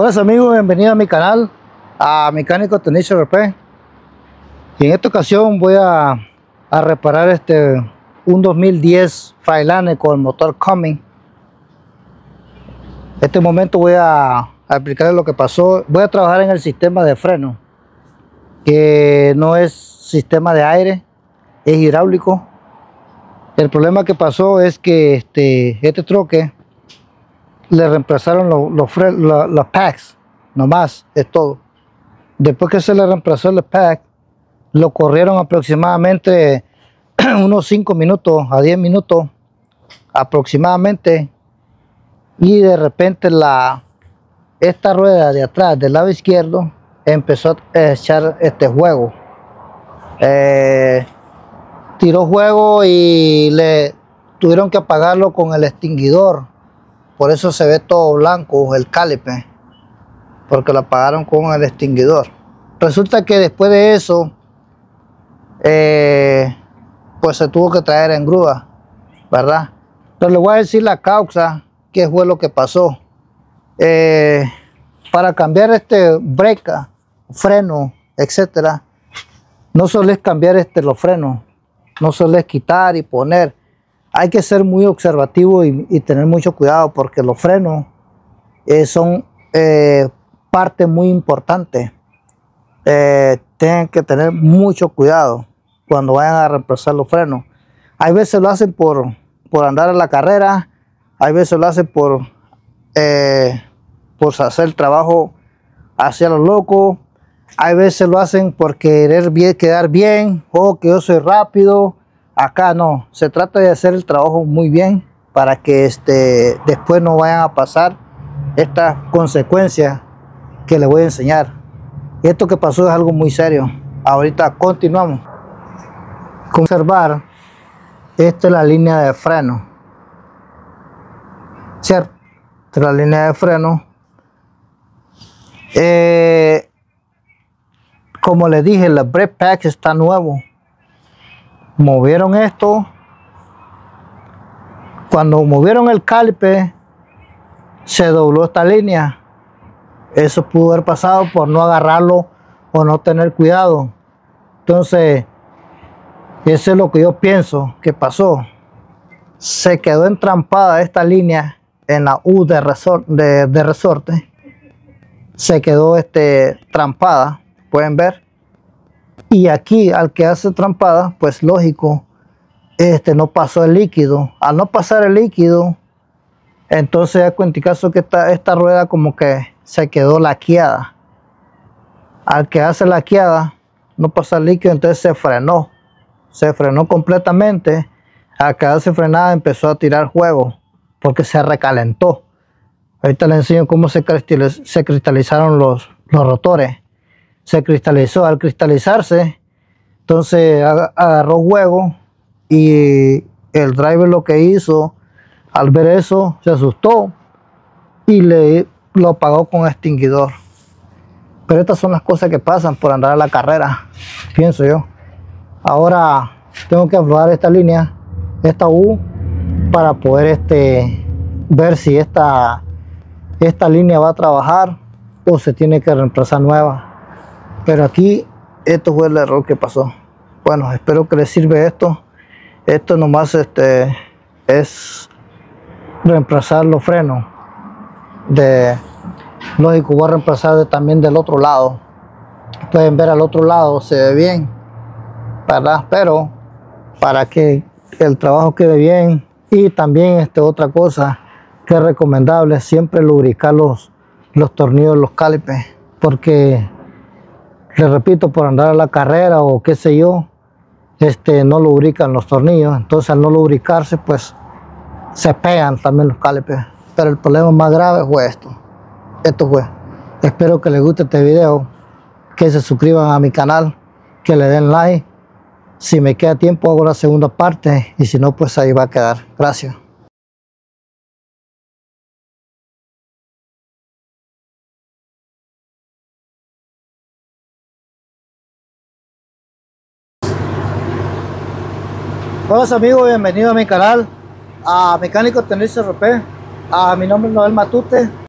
Hola amigos, bienvenidos a mi canal, a Mecánico Tenicio RP. Y en esta ocasión voy a reparar un 2010 Freightliner con el motor Cummins. En este momento voy a explicarles lo que pasó. Voy a trabajar en el sistema de freno, que no es sistema de aire, es hidráulico. El problema que pasó es que este troque le reemplazaron los packs, nomás, es todo. Después que se le reemplazó el pack, lo corrieron aproximadamente unos 5 minutos a 10 minutos aproximadamente, y de repente esta rueda de atrás del lado izquierdo empezó a echar juego. Tiró juego y le tuvieron que apagarlo con el extinguidor. Por eso se ve todo blanco el caliper, porque lo apagaron con el extinguidor. Resulta que después de eso, pues se tuvo que traer en grúa, ¿verdad? Pero le voy a decir la causa, qué fue lo que pasó. Para cambiar breca, freno, etcétera, no solo es cambiar los frenos, no solo es quitar y poner. Hay que ser muy observativo y tener mucho cuidado, porque los frenos son parte muy importante. Tienen que tener mucho cuidado cuando vayan a reemplazar los frenos. Hay veces lo hacen por andar a la carrera, hay veces lo hacen por hacer el trabajo hacia lo loco, hay veces lo hacen por querer quedar bien, o que yo soy rápido. Acá no, se trata de hacer el trabajo muy bien para que después no vayan a pasar estas consecuencias que les voy a enseñar. Esto que pasó es algo muy serio. Ahorita continuamos. Conservar, esta es la línea de freno, ¿cierto? Esta es la línea de freno. Como les dije, el brake pack está nuevo. Movieron esto. Cuando movieron el caliper, se dobló esta línea. Eso pudo haber pasado por no agarrarlo o no tener cuidado. Entonces, eso es lo que yo pienso que pasó. Se quedó entrampada esta línea en la U de resorte. Se quedó trampada, pueden ver. Y aquí, al quedarse trampada, pues lógico, no pasó el líquido. Al no pasar el líquido, entonces da cuenta caso que esta rueda como que se quedó laqueada. Al quedarse laqueada, no pasa el líquido, entonces se frenó. Se frenó completamente. Al quedarse frenada, empezó a tirar juego, porque se recalentó. Ahorita les enseño cómo se cristalizaron los rotores. Se cristalizó. Al cristalizarse, entonces agarró juego, y el driver lo que hizo al ver eso se asustó y lo apagó con extinguidor. Pero estas son las cosas que pasan por andar a la carrera, pienso yo. Ahora tengo que aflojar esta línea, esta U, para poder ver si esta línea va a trabajar o se tiene que reemplazar nueva. Pero aquí, esto fue el error que pasó. Bueno, espero que les sirva esto. Esto nomás es reemplazar los frenos. Lógico, voy a reemplazar también del otro lado. Pueden ver al otro lado, se ve bien, ¿verdad? Pero para que el trabajo quede bien, y también otra cosa que es recomendable, siempre lubricar los tornillos de los calipers, porque les repito, por andar a la carrera o qué sé yo, no lubrican los tornillos. Entonces, al no lubricarse, pues se pegan también los calipers. Pero el problema más grave fue esto fue. Espero que les guste este video, que se suscriban a mi canal, que le den like. Si me queda tiempo, hago la segunda parte, y si no, pues ahí va a quedar. Gracias. Hola amigos, bienvenidos a mi canal, a Mecánico Tenicio RP. Mi nombre es Noel Matute.